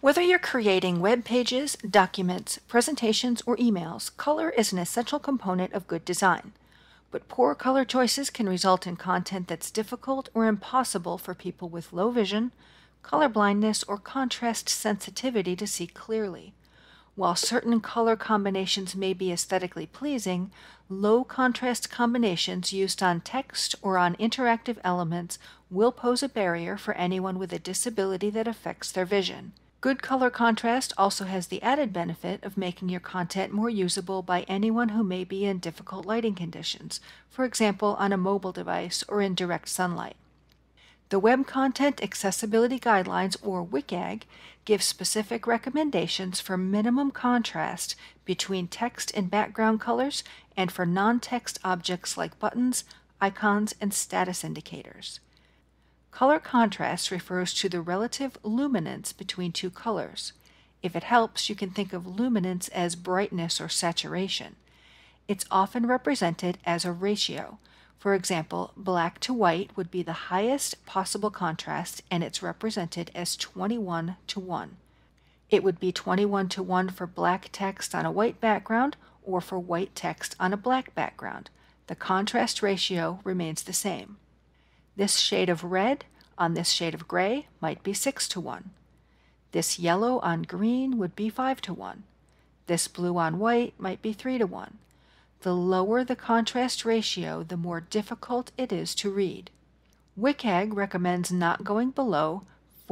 Whether you're creating web pages, documents, presentations, or emails, color is an essential component of good design. But poor color choices can result in content that's difficult or impossible for people with low vision, color blindness, or contrast sensitivity to see clearly. While certain color combinations may be aesthetically pleasing, low contrast combinations used on text or on interactive elements will pose a barrier for anyone with a disability that affects their vision. Good color contrast also has the added benefit of making your content more usable by anyone who may be in difficult lighting conditions, for example on a mobile device or in direct sunlight. The Web Content Accessibility Guidelines, or WCAG, gives specific recommendations for minimum contrast between text and background colors and for non-text objects like buttons, icons, and status indicators. Color contrast refers to the relative luminance between two colors. If it helps, you can think of luminance as brightness or saturation. It's often represented as a ratio. For example, black to white would be the highest possible contrast, and it's represented as 21:1. It would be 21:1 for black text on a white background or for white text on a black background. The contrast ratio remains the same. This shade of red on this shade of gray might be 6:1. This yellow on green would be 5:1. This blue on white might be 3:1. The lower the contrast ratio, the more difficult it is to read. WCAG recommends not going below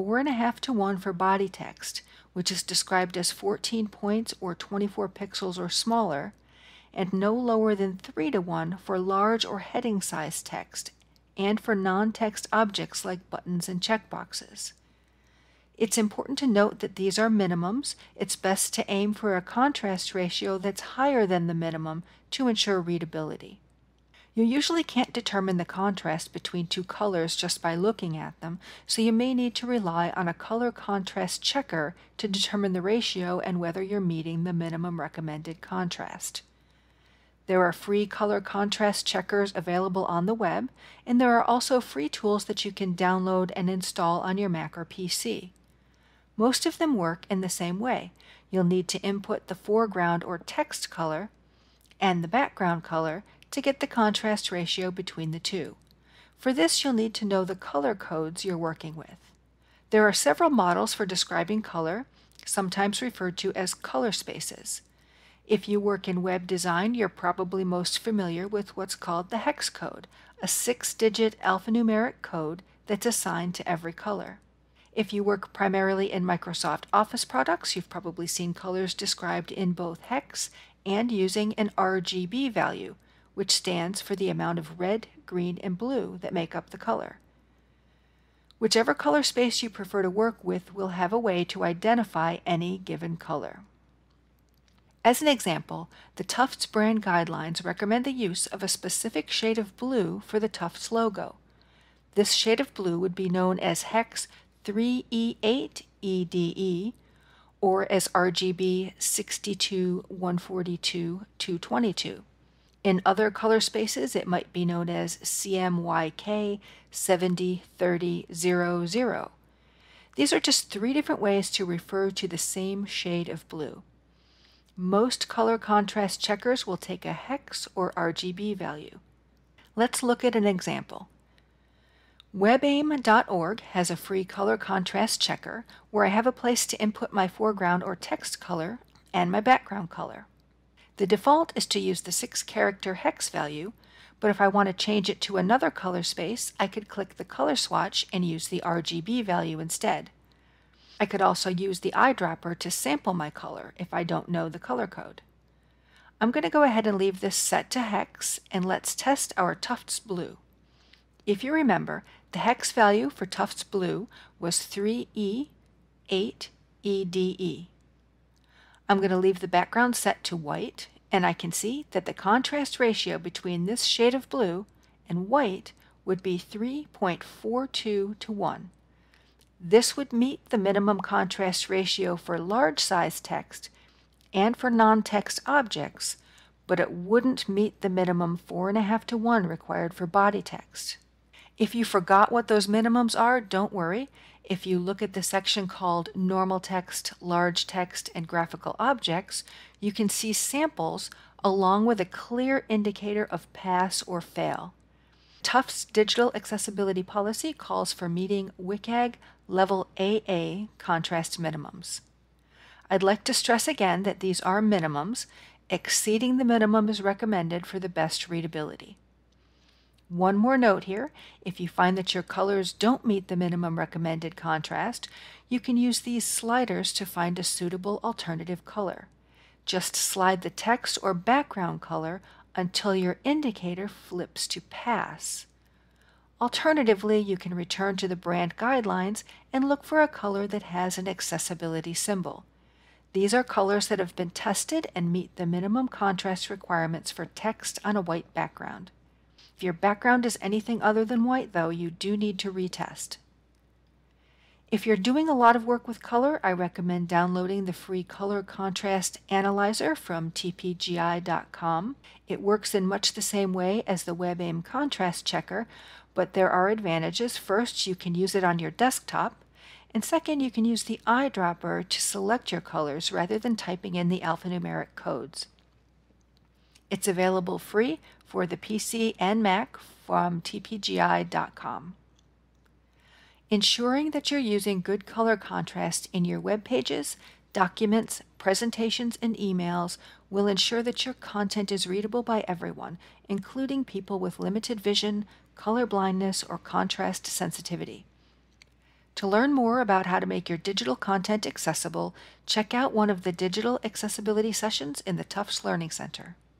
4.5:1 for body text, which is described as 14 points or 24 pixels or smaller, and no lower than 3:1 for large or heading size text, and for non-text objects like buttons and checkboxes. It's important to note that these are minimums. It's best to aim for a contrast ratio that's higher than the minimum to ensure readability. You usually can't determine the contrast between two colors just by looking at them, so you may need to rely on a color contrast checker to determine the ratio and whether you're meeting the minimum recommended contrast. There are free color contrast checkers available on the web, and there are also free tools that you can download and install on your Mac or PC. Most of them work in the same way. You'll need to input the foreground or text color and the background color to get the contrast ratio between the two. For this, you'll need to know the color codes you're working with. There are several models for describing color, sometimes referred to as color spaces. If you work in web design, you're probably most familiar with what's called the hex code, a 6-digit alphanumeric code that's assigned to every color. If you work primarily in Microsoft Office products, you've probably seen colors described in both hex and using an RGB value, which stands for the amount of red, green, and blue that make up the color. Whichever color space you prefer to work with will have a way to identify any given color. As an example, the Tufts brand guidelines recommend the use of a specific shade of blue for the Tufts logo. This shade of blue would be known as hex 3E8 EDE, or as RGB 62-142 222. In other color spaces, it might be known as CMYK 703000. These are just 3 different ways to refer to the same shade of blue. Most color contrast checkers will take a hex or RGB value. Let's look at an example. WebAIM.org has a free color contrast checker where I have a place to input my foreground or text color and my background color. The default is to use the 6-character hex value, but if I want to change it to another color space, I could click the color swatch and use the RGB value instead. I could also use the eyedropper to sample my color if I don't know the color code. I'm going to go ahead and leave this set to hex, and let's test our Tufts blue. If you remember, the hex value for Tufts blue was 3E8EDE. I'm going to leave the background set to white, and I can see that the contrast ratio between this shade of blue and white would be 3.42:1. This would meet the minimum contrast ratio for large size text and for non-text objects, but it wouldn't meet the minimum 4.5:1 required for body text. If you forgot what those minimums are, don't worry. If you look at the section called Normal Text, Large Text, and Graphical Objects, you can see samples along with a clear indicator of pass or fail. Tufts Digital Accessibility Policy calls for meeting WCAG Level AA contrast minimums. I'd like to stress again that these are minimums. Exceeding the minimum is recommended for the best readability. One more note here, if you find that your colors don't meet the minimum recommended contrast, you can use these sliders to find a suitable alternative color. Just slide the text or background color until your indicator flips to pass. Alternatively, you can return to the brand guidelines and look for a color that has an accessibility symbol. These are colors that have been tested and meet the minimum contrast requirements for text on a white background. If your background is anything other than white, though, you do need to retest. If you're doing a lot of work with color, I recommend downloading the free Color Contrast Analyzer from tpgi.com. It works in much the same way as the WebAIM Contrast Checker, but there are advantages. First, you can use it on your desktop, and second, you can use the eyedropper to select your colors rather than typing in the alphanumeric codes. It's available free for the PC and Mac from tpgi.com. Ensuring that you're using good color contrast in your web pages, documents, presentations, and emails will ensure that your content is readable by everyone, including people with limited vision, color blindness, or contrast sensitivity. To learn more about how to make your digital content accessible, check out one of the digital accessibility sessions in the Tufts Learning Center.